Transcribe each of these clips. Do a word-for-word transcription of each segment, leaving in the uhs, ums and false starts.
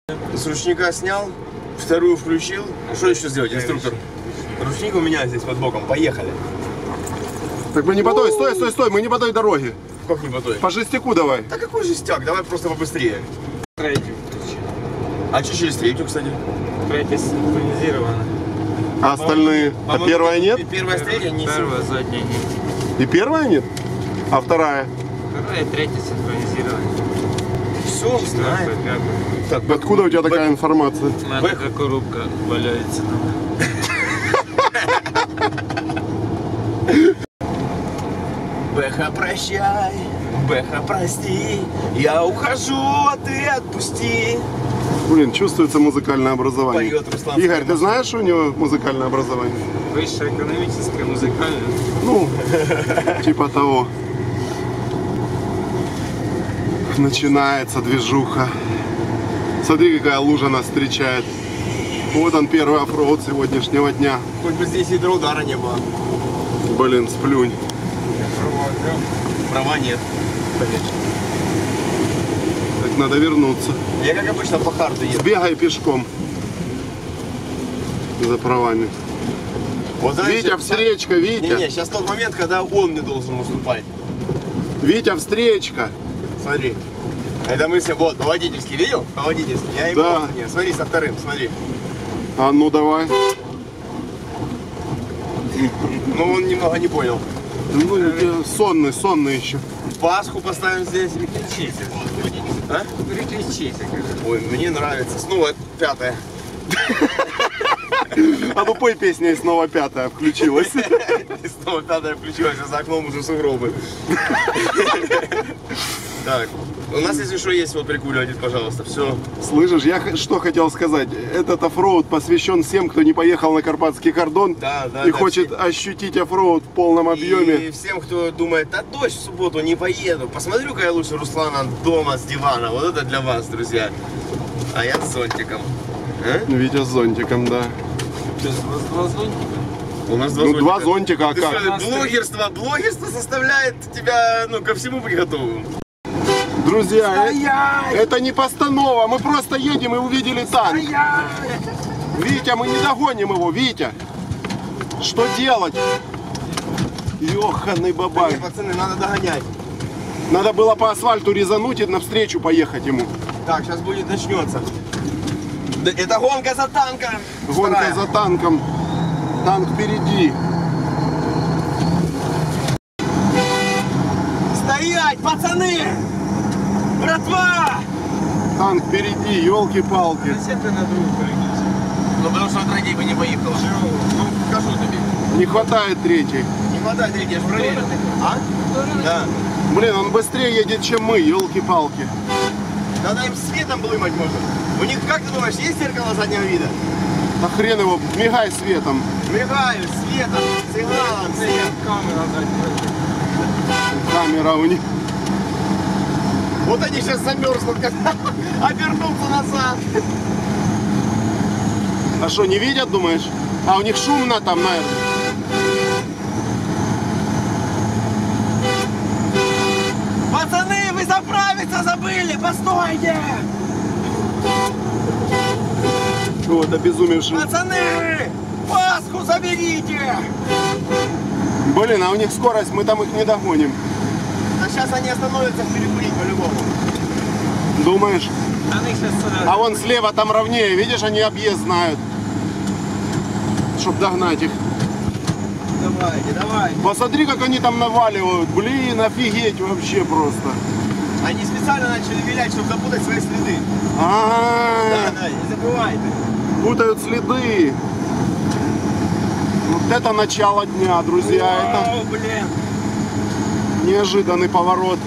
С ручника снял, вторую включил. Что еще сделать, инструктор? Ручник у меня здесь под боком. Поехали. Так мы не по той, стой, стой, стой, мы не по той дороге. Как не по той? По жестяку давай. Да какой жестяк, давай просто побыстрее. Третью включил. А что через третью, кстати? Третья синхронизирована. А остальные? А первая нет? Первая с третьей не Первая, задняя нет. И первая нет? А вторая? Вторая, третья синхронизирована. Все, Четвертая, пятая. Так, Откуда у тебя такая информация? У меня такая коробка валяется там. Бэха, прощай, Бэха, прости, я ухожу, а ты отпусти. Блин, чувствуется музыкальное образование. Поет Руслан. Игорь, ты знаешь, что у него музыкальное образование? Высшее экономическое, музыкальное. Ну, типа того. Начинается движуха. Смотри, какая лужа нас встречает. Вот он, первый оффроуд сегодняшнего дня. Хоть бы здесь гидроудара не было. Блин, сплюнь. Права нет. Так надо вернуться. Я как обычно по харду еду. Сбегай пешком. За правами. Вот, знаете, Витя, встречка, Витя. Не-не, сейчас тот момент, когда он мне должен уступать. Витя, встречка. Смотри. Это мы все, вот, по водительски, видел? По водительски. Я ему, Да. нет, смотри, со вторым, смотри. А ну давай. Ну, он немного не понял. Ну, я сонный, сонный еще. Пасху поставим здесь. Переключись. А? Переключись. Ой, мне нравится. Снова пятая. А ну пой песня, и снова пятая включилась. И снова пятая включилась, а за окном уже сугробы. Так, у нас, если что, есть вот прикуриватель, пожалуйста, все. Слышишь, я х- что хотел сказать. Этот оффроуд посвящен всем, кто не поехал на Карпатский кордон Да, да, и да, хочет все. ощутить оффроуд в полном объеме. И всем, кто думает, да дождь в субботу, не поеду. Посмотрю-ка я лучше Руслана дома с дивана. Вот это для вас, друзья. А я с зонтиком. А? Витя с зонтиком, да. Сейчас у вас два зонтика. У нас два Ну, зонтика. два зонтика, а Ты как? что, блогерство, блогерство составляет тебя, ну, ко всему быть готовым. Друзья, э- это не постанова, мы просто едем и увидели танк. Витя, мы не догоним его, Витя. Что делать? Ёханый Не, бабай. пацаны, надо догонять. Надо было по асфальту резануть и навстречу поехать ему. Так, сейчас будет начнется. Да, это гонка за танком. Гонка Вторая. за танком. Танк впереди. Стоять, пацаны! Братва! Танк впереди, елки-палки. Кассеты на другую переключись. Ну, потому что третий бы не поехал. Ну, покажу тебе. Не хватает третьей. Не хватает третий, я же проверил. А? Да. Блин, он быстрее едет, чем мы, елки-палки. Надо им светом блымать может. У них, как ты думаешь, есть зеркало заднего вида? А хрен его, мигай светом. Мигаю, светом, сигналом, свет. Камера дать. Камера у них. Вот они сейчас замерзнут, как обернутся назад. А что, не видят, думаешь? А у них шумно там, наверное. Пацаны, вы заправиться забыли, постойте! Вот, обезумевший. Пацаны, Пасху заберите! Блин, а у них скорость, мы там их не догоним. А сейчас они остановятся перекурить по-любому. Думаешь? Они сейчас сюда. А вон слева там ровнее, видишь, они объезд знают. Чтоб догнать их. Давайте, давайте. Посмотри, как они там наваливают. Блин, офигеть вообще просто. Они специально начали вилять, чтобы запутать свои следы. Да, А, да, не забывайте. путают следы. Вот это начало дня, друзья. О, блин. Это неожиданный поворот.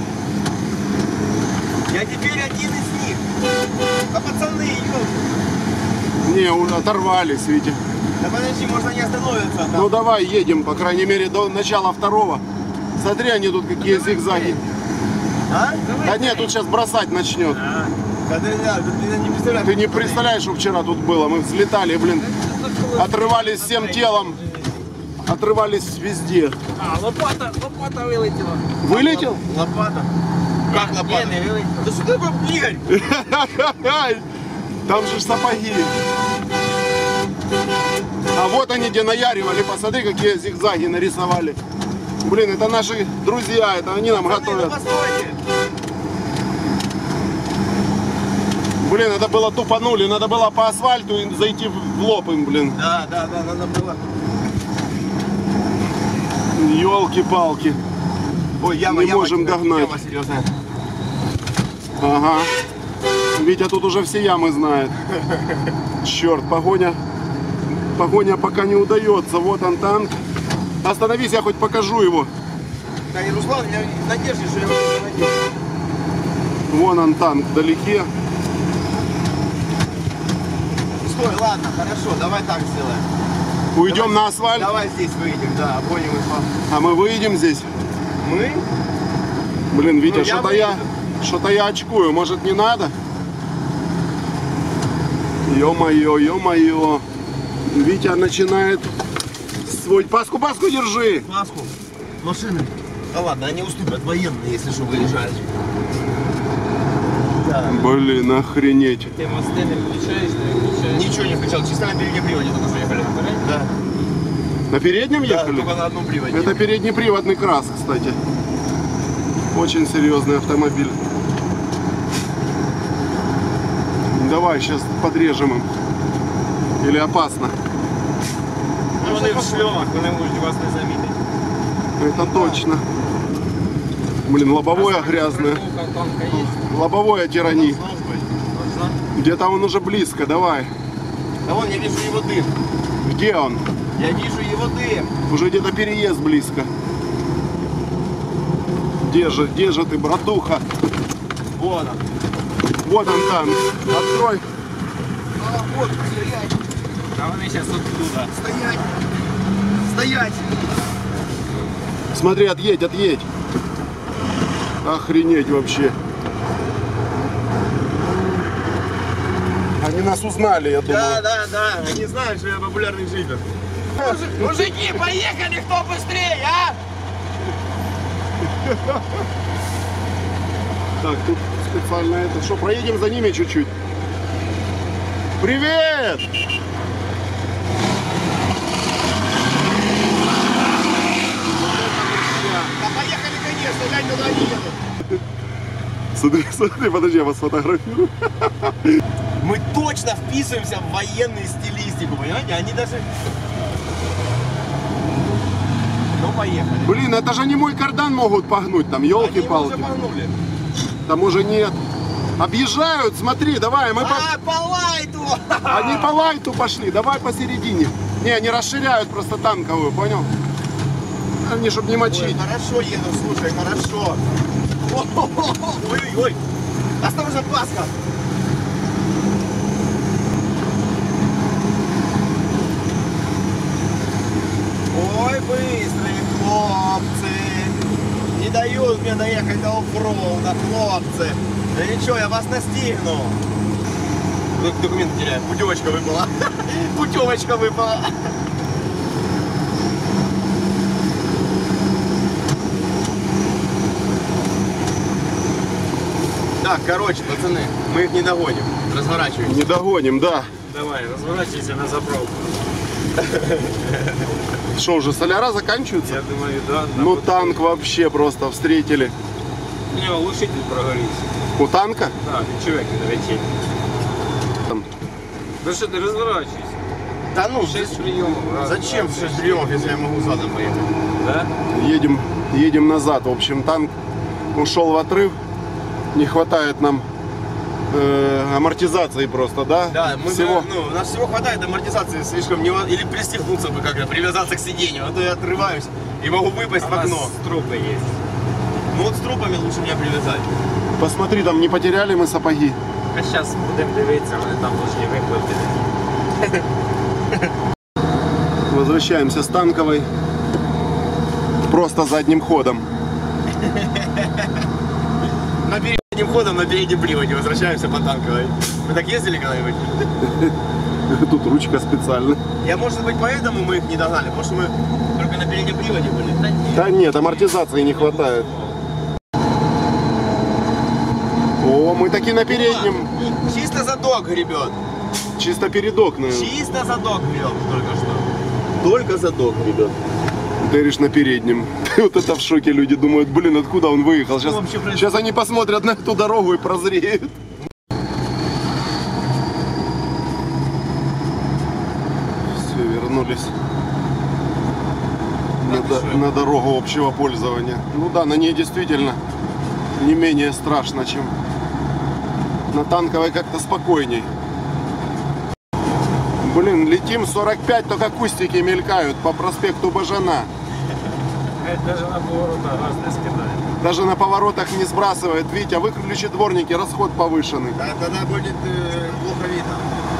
Я теперь один из них. А пацаны, ёп. Не, уже оторвались, видите. Да подожди, может они остановятся там. Ну давай едем, по крайней мере, до начала второго. Смотри, они тут какие зигзаги. А? Да нет, тут сейчас бросать начнет. Да, да, да, ты не представляешь. Ты не представляешь, что вчера тут было. Мы взлетали, блин, отрывались всем телом. Отрывались везде. А, лопата, лопата вилетіла. Вылетел? Лопата. Как лопата? Ні, не вилетіла. Да что такое, Игорь? Там же ж сапоги. А вот они где наяривали. Посмотри, какие зигзаги нарисовали. Блин, это наши друзья. Это они нам готовят. Блин, это было тупанули. Надо было по асфальту и зайти в лоб им, блин. Да, да, да, надо было. Ёлки-палки. Ой, яма, Не яма, можем яма, догнать. яма серьезная. Ага. Витя тут уже все ямы знает. Черт, погоня. Погоня пока не удается. Вот он танк. Остановись, я хоть покажу его. Да, и Руслан, я в надежде, что я его не найду. Вон он танк вдалеке. Стой, ладно, хорошо, давай так сделаем. Уйдем Давай- на асфальт. Давай здесь выйдем, да, обгоним их. А мы выйдем здесь. Мы? Блин, Витя, Ну, я что-то я, выйду. что-то я очкую. Может, не надо? Ё-моё, ё-моё. Витя начинает свой... Паску, паску держи. Пасху. Машины. Да ладно, они уступят военные, если что, выезжают. Да. Блин, охренеть. Ты мосты не включаешь, не включаешь. Ничего не включал, чисто на переднем приводе только что ехали. Да. На переднем Да, ехали? только на одном приводе. Это переднеприводный крас, кстати. Очень серьезный автомобиль. Давай, сейчас подрежем им. Или опасно? Ну, вони в шльомах, вони можуть вас не замітити. Это точно. Блин, лобовое грязное. Страховка танка є? Лобовое тирани. Должна быть. Должна. Где-то он уже близко, давай. Да вон, я вижу его дым. Где он? Я вижу его дым. Уже где-то переезд близко. Где же, где же ты, братуха? Вон он. Вот он там. Открой. А, вот, стоять, А вони зараз оттуда. стоять. Стоять. Смотри, отъедь, отъедь. Охренеть вообще. Они нас узнали, я думаю. Да, да, да. Они знают, что я популярный житель. Мужики, поехали, кто быстрее, а? Так, тут специально это. Что, проедем за ними чуть-чуть? Привет! Да поехали, конечно, глянь, туда едут. Смотри, смотри, подожди, я вас сфотографирую. Мы точно вписываемся в военную стилистику, понимаете? Они даже... Ну, поехали. Блин, это же не мой кардан могут погнуть там, Они его уже елки-палки. погнули. Там уже нет. Объезжают, смотри, давай, мы по... А, по лайту! Они по лайту пошли, давай посередине. Не, они расширяют просто танковую, понял? Они, чтобы не Ой, мочить. хорошо еду, слушай, хорошо. Ой, ой, ой. Осторожно, Пасха. Ой, быстрые хлопцы. Не дают мне доехать до оффроуда, хлопцы. Да ничего, я вас настигну. Док- Документы теряю. Путевочка выпала. Путевочка выпала. Так, короче, пацаны, мы их не догоним. Разворачиваемся. Не догоним, да. Давай, разворачивайся на заправку. Что, уже соляра заканчиваются? Я думаю, да. Ну, танк вообще просто встретили. У него глушитель прогорится. У танка? Да, человек не долетит. Там. Ну что, ты разворачивайся. Да ну, Шесть приемов. Раз, зачем два, в шесть приемов, если я могу задом поехать? Да? Едем, едем назад. В общем, танк ушел в отрыв. Не хватает нам э, амортизации просто, да? Да, мы всего. бы, ну, у нас всего хватает амортизации слишком, не, или пристегнуться бы как-то, привязаться к сиденью, а то я отрываюсь и могу выпасть У в нас окно. трупы есть. Ну вот с трупами лучше меня привязать. Посмотри, там не потеряли мы сапоги. А зараз будемо дивитися, вони там должны виплатити. Возвращаемся с танковой. Просто задним ходом. На передним ходом, на переднем приводе возвращаемся по танковой. Вы так ездили когда-нибудь? Тут ручка специально. Я, может быть, поэтому мы их не догнали, потому что мы только на переднем приводе были. Да нет. Да нет, амортизации не хватает. О, Мы таки на переднем. Чисто задок гребет. Чисто передок, наверное. Чисто задок гребет только что. Только задок гребет. Дэриш на переднем. Вот это в шоке люди думают, блин, откуда он выехал. Сейчас, вообще происходит? сейчас они посмотрят на эту дорогу и прозреют. Все, вернулись на, до- на дорогу общего пользования. Ну да, на ней действительно не менее страшно, чем на танковой, как-то спокойней. Блин, летим сорок пять, только кустики мелькают по проспекту Бажана. Даже на поворотах раз не скидает. Даже на поворотах не сбрасывает. Витя, выключи дворники, расход повышенный. Да, тогда будет э, плохо видно.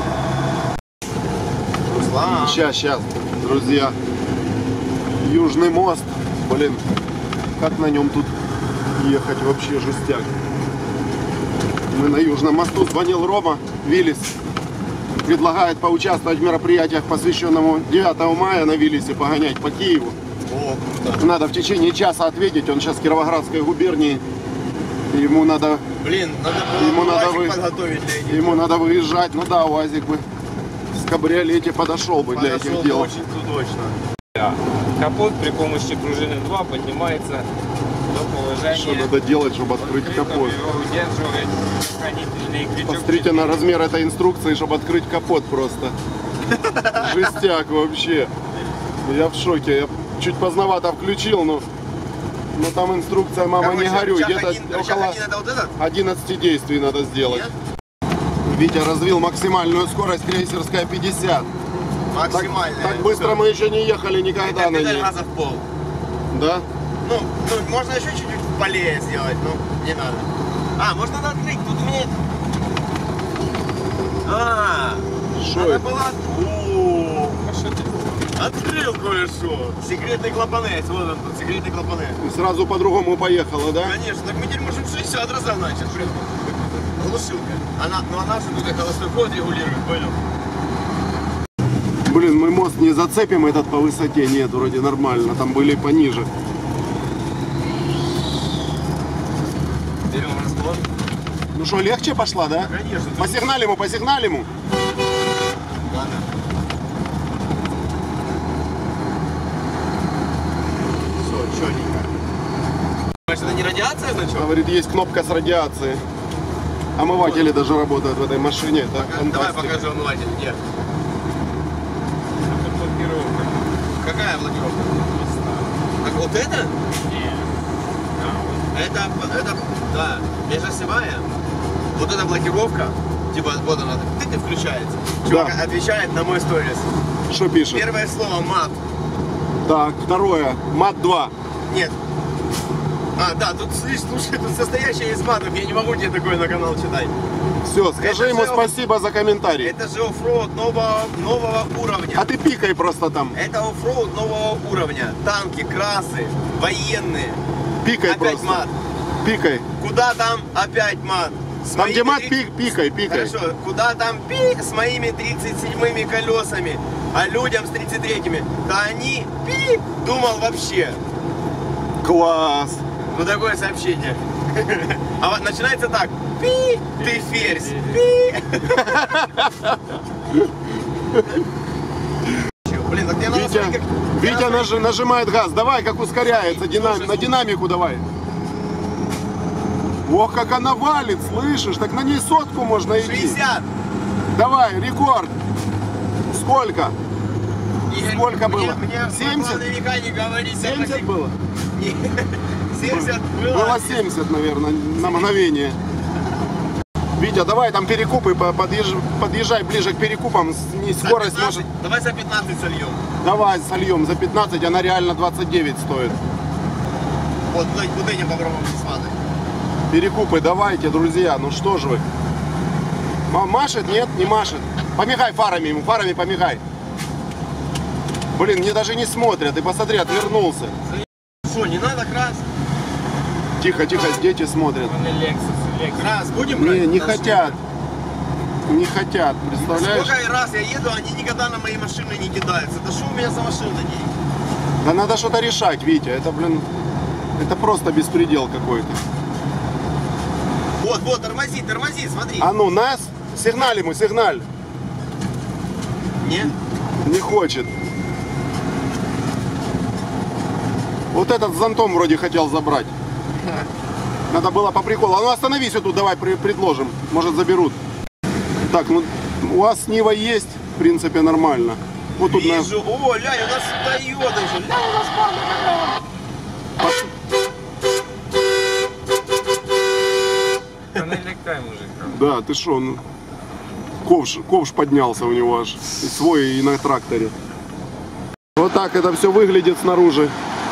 Руслан. Сейчас, сейчас, друзья. Южный мост. Блин, как на нем тут ехать вообще жестяк. Мы на Южном мосту. Звонил Рома Виллис. Предлагает поучаствовать в мероприятиях, посвященному девятому мая на Виллисе, погонять по Киеву. О, круто. Надо в течение часа ответить. Он сейчас в Кировоградской губернии. Ему надо, Блин, надо было Ему надо УАЗик вы- подготовить для этих. ему надо выезжать. Ну да, УАЗик бы в кабриолете подошел бы для Подошел этих дел. очень удачно. Да. Капот при помощи пружины два поднимается до положения. Что надо делать, чтобы открыть Открытым капот? его удерживает хранительный крючок. Посмотрите на размер этой инструкции, чтобы открыть капот просто. Жестяк вообще. Я в шоке. Я чуть поздновато включил, но, но там инструкция, мама, Короче, не горюй. рычаг Где-то один- рычаг около один это вот этот? одиннадцати действий надо сделать. Витя развил максимальную скорость крейсерская пятьдесят. Так, Максимально. так быстро мы еще не ехали никогда на Педаль ней. газа в пол. Да? Ну, ну, можно еще чуть-чуть полее сделать, но не надо. А, можно надо открыть, тут у меня... А, Шо надо это? было... О, открыл кое-что. Секретные клапаны есть, вот он тут, секретные клапаны. И сразу по-другому поехала, да? Конечно, так мы теперь можем шестьдесят разогнать сейчас, блин. Глушилка. Она, ну она же тут холостой ход регулирует, понял? Блин, мы мост не зацепим этот по высоте. Нет, вроде нормально. Там были пониже. Берем разгон. Ну что, легче пошла, да? Конечно. По сигналиму, по сигналиму. Ладно. Все, четенько. Значит, это не радиация, значит? Говорит, есть кнопка с радиацией. Омыватели даже работают в этой машине. Это Давай фантастика. покажи омыватель. Нет. Это блокировка. Какая блокировка? Так вот это? Нет. А, Это, это, да, межосевая. Вот эта блокировка, типа, вот она, тык и включается. Чувак Да. отвечает на мой сторис. Что пишет? Первое слово мат. Так, второе. Мат два. Нет. А, да, тут, слышь, слушай, тут состоящее из матов, я не могу тебе такое на канал читать. Все, скажи Это ему же- спасибо за комментарий. Это же оффроуд нового, нового уровня. А ты пикай просто там. Это оффроуд нового уровня. Танки, красы, военные. Пикай Опять просто. мат. Пикай. Куда там опять мат? С Там где моими мат, три- пик, пикай, пикай. Хорошо, куда там пи с моими тридцать седьмыми колесами, а людям с тридцать третьими? Да они пи, думал вообще. Класс. Ну такое сообщение. А вот начинается так. Пи, ты ферзь. Пи. Блин, так мне надо Витя, смотреть, как... Витя Я нажи- нажимает газ. Давай, как ускоряется. Динам- Слушай, на слушай. динамику давай. Ох, как она валит, слышишь? Так на ней сотку можно идти. шестьдесят. Давай, рекорд. Сколько? Игорь, Сколько мне- было? Мне семьдесят? главное века не говорить. семьдесят было? Нет, семьдесят было. Было семьдесят, наверное, на мгновение. Витя, давай там перекупы, по- подъезж- подъезжай ближе к перекупам, снизь За скорость пятнадцать, может. давай за пятнадцать сольем. Давай сольем за пятнадцать, она реально двадцать девять стоит. Вот, вот, вот этим попробуем смотреть. Перекупы давайте, друзья, ну что ж вы. Ма- Машет? Нет, не машет. Помигай фарами ему, фарами помигай. Блин, мне даже не смотрят, и посмотри, отвернулся. Что, не надо крас? Тихо, тихо, дети смотрят. Он и Lexus, Lexus. Крас будем брать? Не, не На хотят. Не хотят, шлем? представляешь? Сколько раз я еду, они никогда на мои машины не кидаются. Да что у меня за машина не? Да надо что-то решать, Витя. Это, блин, это просто беспредел какой-то. Вот, Вот, вот, тормози, тормози, смотри. А ну, нас? Сигналь ему, сигналь. Не? Не хочет. Вот этот с зонтом вроде хотел забрать. Надо было по приколу. А ну остановись вот тут, давай при- предложим. Может заберут. Так, ну у вас Нива есть, в принципе, нормально. Вот тут на- Вижу. О, Ляня, у нас Тойота еще. Ляня, у нас мама. Пос- Да налегтай, мужик. Да, ты шо, ну, ковш, ковш поднялся у него аж. И свой, и на тракторе. Вот так это все выглядит снаружи.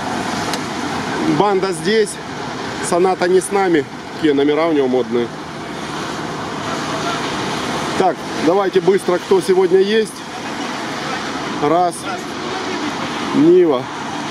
Банда здесь. Соната не с нами. Какие номера у него модные. Так, давайте быстро, кто сегодня есть. Раз. Нива.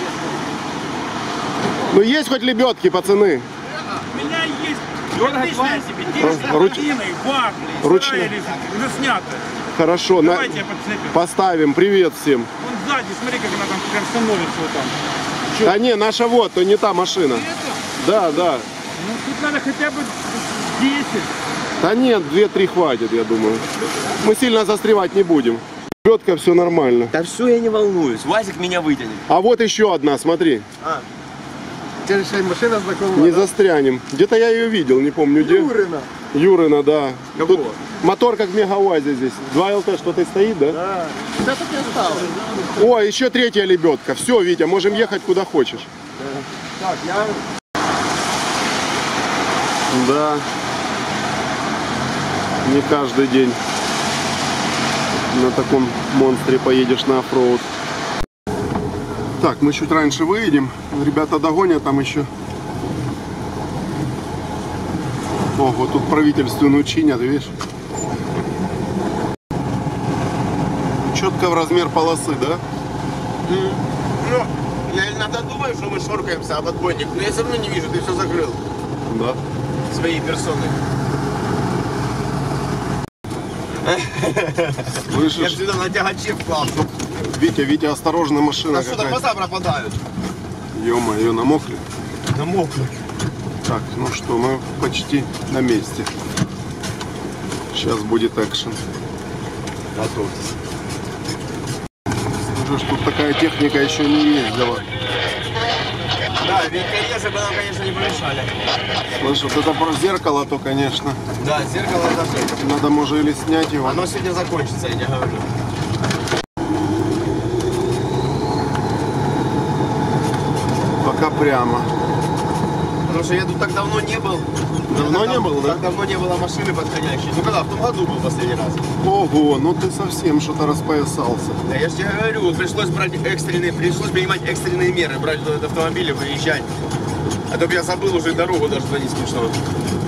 Ну есть хоть лебедки, пацаны? У меня есть отличная себе, девушка, Руч- вафли, Ручно. Израиль, уже снято. Хорошо, на- Давайте я подцепим. поставим. Привет всем. Вон сзади, смотри, как она там прям становится вот там. Да не, наша вот, то не та машина. Это? Да, да. Ну тут надо хотя бы десять. Да нет, две-три хватит, я думаю. Мы сильно застревать не будем. Лебедка, все нормально. Да все, я не волнуюсь. Вазик меня вытянет. А вот еще одна, смотри. А. Машина знакомая. Не застрянем. Где-то я ее видел, не помню где. Юрина. Юрина, да. Какого? Тут мотор как в Мегауазе здесь. два эл тэ что-то стоит, да? Да. Да тут не осталось. О, еще третья лебедка. Все, Витя, можем ехать куда хочешь. Так, я... Да. Не каждый день на таком монстре поедешь на оффроуд. Так, мы чуть раньше выедем. Ребята догонят там еще. О, вот тут правительственную чинят, видишь? Четко в размер полосы, да? Ну, я иногда думаю, что мы шоркаемся об отбойник, но я все равно не вижу, ты все закрыл Да. своей персоной. Я Слышишь? всегда на тягаче вклал. Витя, Витя, осторожно, машина А что-то какая-то. глаза пропадают. Ё-моё, намокли. Намокли. Так, ну что, мы почти на месте. Сейчас будет экшен. Готовьтесь. Слушай, тут такая техника еще не ездила. Да, великорезы бы нам, конечно, не помешали. Слышь, вот это про зеркало, то, конечно, Да, зеркало даже. надо, может, или снять его. Оно сегодня закончится, я не говорю. Пока прямо. Потому что я тут так давно не был. Давно Так не дав- был, да? Так давно не было машины подходящей. Ну когда, в том году был последний раз. Ого, ну ты совсем что-то распоясался. Да я же тебе говорю, пришлось брать экстренные, пришлось принимать экстренные меры, брать этот автомобиль и выезжать. А то бы я забыл уже дорогу даже, не смешно.